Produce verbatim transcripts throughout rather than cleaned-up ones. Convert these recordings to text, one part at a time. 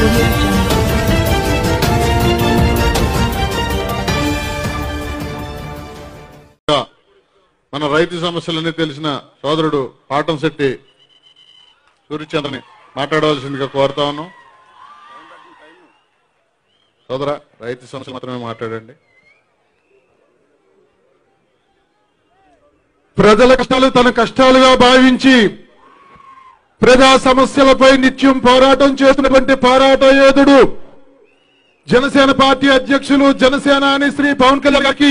మన రైతు సమస్యలన్నీ తెలిసిన సోదరుడు పాటంశెట్టి సూర్యచంద్రని మాట్లాడవలసిందిగా కోరుతా ఉన్నాం. సోదర, రైతు సమస్యలు మాత్రమే మాట్లాడండి. ప్రజల కష్టాలు తన కష్టాలుగా భావించి ప్రజా సమస్యలపై నిత్యం పోరాటం చేస్తున్నటువంటి పోరాట యోధుడు జనసేన పార్టీ అధ్యక్షులు జనసేనాని శ్రీ పవన్ కళ్యాణ్ గారికి,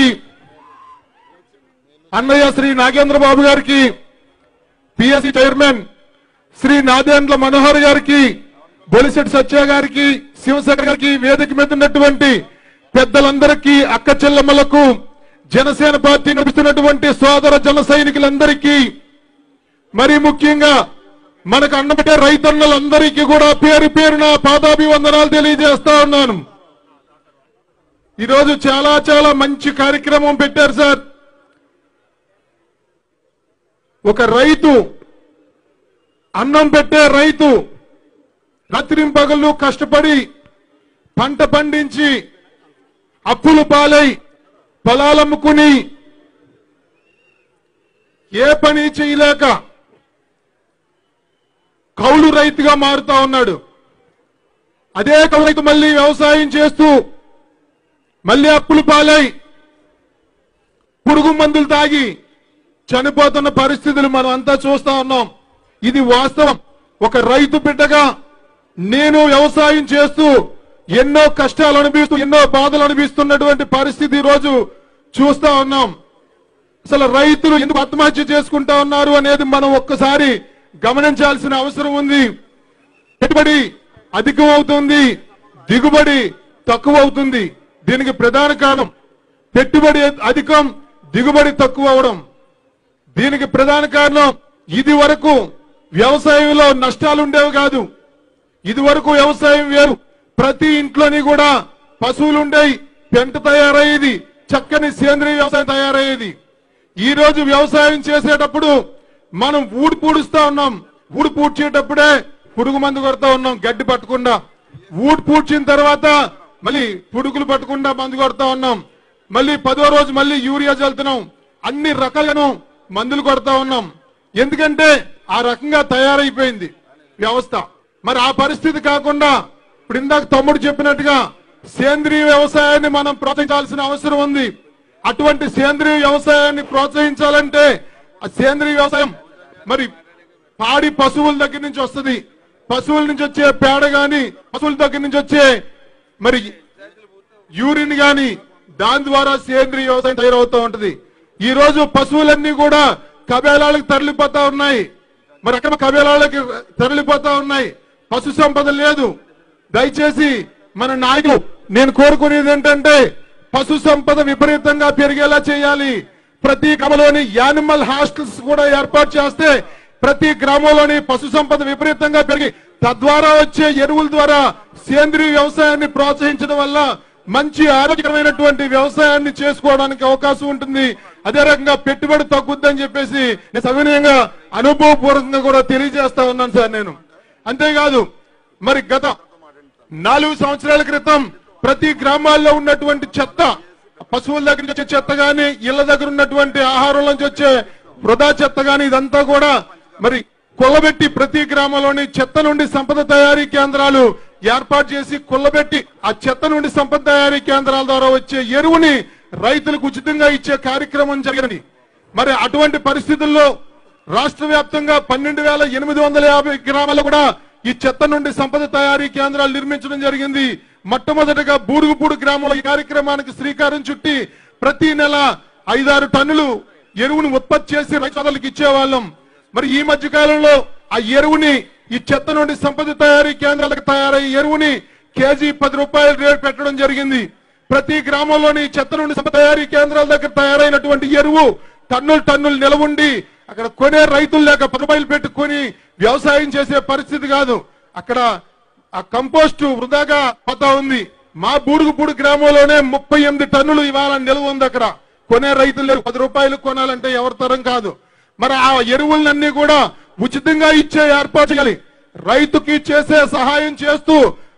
అన్నయ్య శ్రీ నాగేంద్ర బాబు గారికి, పిఎస్సి చైర్మన్ శ్రీ నాదేండ్ల మనోహర్ గారికి, బొలిశెట్టి సత్య గారికి, శివశంకర్ గారికి, వేదిక మీద ఉన్నటువంటి పెద్దలందరికీ, అక్క చెల్లెమ్మలకు, జనసేన పార్టీ నడుపుతున్నటువంటి సోదర జన సైనికులందరికీ, మరి ముఖ్యంగా మనకు అన్నబట్టే రైతన్నలందరికీ కూడా పేరు పేరున పాదాభివందనాలు తెలియజేస్తా ఉన్నాను. ఈరోజు చాలా చాలా మంచి కార్యక్రమం పెట్టారు సార్. ఒక రైతు, అన్నం పెట్టే రైతు రాత్రింపగళ్ళు కష్టపడి పంట పండించి అప్పులు పాలై పొలాలమ్ముకుని ఏ పని చేయలేక కౌలు రైతుగా మారుతా ఉన్నాడు. అదే కౌలు రైతు మళ్ళీ వ్యవసాయం చేస్తూ మళ్ళీ అప్పులు పాలై పురుగు మందులు తాగి చనిపోతున్న పరిస్థితులు మనం అంతా చూస్తా ఉన్నాం. ఇది వాస్తవం. ఒక రైతు బిడ్డగా నేను వ్యవసాయం చేస్తూ ఎన్నో కష్టాలు అనుభవిస్తూ ఎన్నో బాధలు అనుభవిస్తున్నటువంటి పరిస్థితి ఈ రోజు చూస్తా ఉన్నాం. అసలు రైతులు ఎందుకు ఆత్మహత్య చేసుకుంటా ఉన్నారు అనేది మనం ఒక్కసారి గమనించాల్సిన అవసరం ఉంది. పెట్టుబడి అధికం అవుతుంది, దిగుబడి తక్కువ అవుతుంది. దీనికి ప్రధాన కారణం పెట్టుబడి అధికం, దిగుబడి తక్కువ అవడం. దీనికి ప్రధాన కారణం ఇది వరకు వ్యవసాయంలో నష్టాలు ఉండేవి కాదు. ఇది వరకు వ్యవసాయం వేరు. ప్రతి ఇంట్లోని కూడా పశువులు ఉండేవి, పెంట తయారయ్యేది, చక్కని సేంద్రీయ వ్యవసాయం తయారయ్యేది. ఈ రోజు వ్యవసాయం చేసేటప్పుడు మనం ఊడు పూడుస్తా ఉన్నాం. ఊడు పూడ్చేటప్పుడే పురుగు మందు కొడతా ఉన్నాం గడ్డి పట్టకుండా. ఊడు పూడ్చిన తర్వాత మళ్ళీ పురుగులు పట్టకుండా మందు కొడతా ఉన్నాం. మళ్ళీ పదో రోజు మళ్ళీ యూరియా చల్లుతున్నాం. అన్ని రకాలను మందులు కొడతా ఉన్నాం. ఎందుకంటే ఆ రకంగా తయారైపోయింది వ్యవస్థ. మరి ఆ పరిస్థితి కాకుండా ఇప్పుడు ఇందాక తమ్ముడు చెప్పినట్టుగా సేంద్రీయ వ్యవసాయాన్ని మనం ప్రోత్సహించాల్సిన అవసరం ఉంది. అటువంటి సేంద్రీయ వ్యవసాయాన్ని ప్రోత్సహించాలంటే ఆ సేంద్రీయ వ్యవసాయం మరి పాడి పశువుల దగ్గర నుంచి వస్తుంది. పశువుల నుంచి వచ్చే పేడ గాని, పశువుల దగ్గర నుంచి వచ్చే మరి యూరిన్ గాని, దాని ద్వారా సేంద్రీయ వ్యవసాయం తయారవుతూ ఉంటది. ఈ రోజు పశువులన్నీ కూడా కబేలాలకు తరలిపోతా ఉన్నాయి. మరి అక్కడ కబేలాలకి తరలిపోతా ఉన్నాయి. పశు సంపద లేదు. దయచేసి మన నాయకులు నేను కోరుకునేది ఏంటంటే పశు సంపద విపరీతంగా పెరిగేలా చేయాలి. ప్రతి గ్రామంలోని యానిమల్ హాస్టల్స్ కూడా ఏర్పాటు చేస్తే ప్రతి గ్రామంలోని పశు సంపద విపరీతంగా పెరిగి తద్వారా వచ్చే ఎరువుల ద్వారా సేంద్రీయ వ్యవసాయాన్ని ప్రోత్సహించడం వల్ల మంచి ఆరోగ్యకరమైనటువంటి వ్యవసాయాన్ని చేసుకోవడానికి అవకాశం ఉంటుంది. అదే రకంగా పెట్టుబడి తగ్గుద్దని చెప్పేసి నేను సవినయంగా అనుభవపూర్వకంగా కూడా తెలియజేస్తా ఉన్నాను సార్. నేను అంతేకాదు మరి గత నాలుగు సంవత్సరాల క్రితం ప్రతి గ్రామాల్లో ఉన్నటువంటి చెత్త, పశువుల దగ్గర నుంచి వచ్చే చెత్త గాని, ఇళ్ల దగ్గర ఉన్నటువంటి ఆహారం నుంచి వచ్చే వృధా చెత్త గాని, ఇదంతా కూడా మరి కొల్లబెట్టి ప్రతి గ్రామంలోని చెత్త నుండి సంపద తయారీ కేంద్రాలు ఏర్పాటు చేసి కొల్లబెట్టి ఆ చెత్త నుండి సంపద తయారీ కేంద్రాల ద్వారా వచ్చే ఎరువుని రైతులకు ఉచితంగా ఇచ్చే కార్యక్రమం జరిగింది. మరి అటువంటి పరిస్థితుల్లో రాష్ట్ర వ్యాప్తంగా పన్నెండు వేల ఎనిమిది వందల యాభై గ్రామాల్లో కూడా ఈ చెత్త నుండి సంపద తయారీ కేంద్రాలు నిర్మించడం జరిగింది. మొట్టమొదటిగా బూరుగుపూడి గ్రామంలో ఈ కార్యక్రమానికి శ్రీకారం చుట్టి ప్రతి నెల ఐదారు టన్నులు ఎరువును ఉత్పత్తి చేసి రైతులకు ఇచ్చేవాళ్ళం. మరి ఈ మధ్య కాలంలో ఆ ఎరువుని ఈ చెత్త నుండి సంపద తయారీ కేంద్రాలకు తయారయ్యే ఎరువుని కేజీ పది రూపాయల రేటు పెట్టడం జరిగింది. ప్రతి గ్రామంలోని చెత్త నుండి సంపద తయారీ కేంద్రాల దగ్గర తయారైనటువంటి ఎరువు టన్నులు టన్నులు నిలవుండి అక్కడ కొనే రైతులు లేక పది రూపాయలు పెట్టుకొని వ్యవసాయం చేసే పరిస్థితి కాదు. అక్కడ ఆ కంపోస్ట్ వృధాగా పోతా ఉంది. మా బూరుగుపూడి గ్రామంలోనే ముప్పై ఎనిమిది టన్నులు ఇవాళ నిల్వ ఉంది. అక్కడ కొనే రైతులు లేరు. పది రూపాయలు కొనాలంటే ఎవరి తరం కాదు. మరి ఆ ఎరువులన్నీ కూడా ఉచితంగా ఇచ్చే ఏర్పాటు చేయాలి. రైతుకి చేసే సహాయం చేస్తూ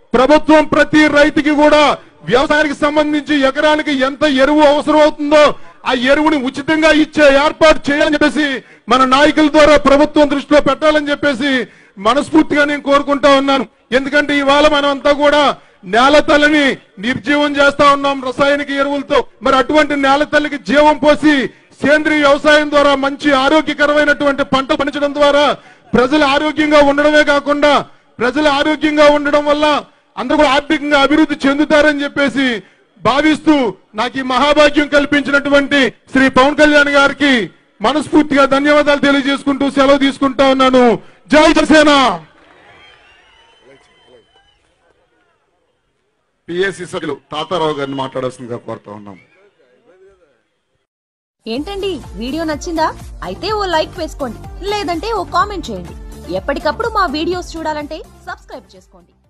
ప్రభుత్వం ప్రతి రైతుకి కూడా వ్యవసాయానికి సంబంధించి ఎకరానికి ఎంత ఎరువు అవసరం అవుతుందో ఆ ఎరువుని ఉచితంగా ఇచ్చే ఏర్పాటు చేయాలని చెప్పేసి మన నాయకుల ద్వారా ప్రభుత్వం దృష్టిలో పెట్టాలని చెప్పేసి మనస్ఫూర్తిగా నేను కోరుకుంటా ఉన్నాను. ఎందుకంటే ఇవాళ మనం అంతా కూడా నేల తల్లిని నిర్జీవం చేస్తా ఉన్నాం రసాయనిక ఎరువులతో. మరి అటువంటి నేల తల్లికి జీవం పోసి సేంద్రీయ వ్యవసాయం ద్వారా మంచి ఆరోగ్యకరమైనటువంటి పంట పండించడం ద్వారా ప్రజలు ఆరోగ్యంగా ఉండడమే కాకుండా ప్రజలు ఆరోగ్యంగా ఉండడం వల్ల అందరూ కూడా ఆర్థికంగా అభివృద్ధి చెందుతారని చెప్పేసి భావిస్తూ నాకు ఈ మహాభాగ్యం కల్పించినటువంటి శ్రీ పవన్ కళ్యాణ్ గారికి మనస్ఫూర్తిగా ధన్యవాదాలు తెలియజేసుకుంటూ సెలవు తీసుకుంటా ఉన్నాను. జై జనసేన. పిఎస్సి సభ్యులు తాతారావు గారిని మాట్లాడాల్సిందిగా కోరుతా ఉన్నాం. ఏంటండి వీడియో నచ్చిందా? అయితే ఓ లైక్ వేసుకోండి, లేదంటే ఓ కామెంట్ చేయండి. ఎప్పటికప్పుడు మా వీడియోస్ చూడాలంటే సబ్స్క్రైబ్ చేసుకోండి.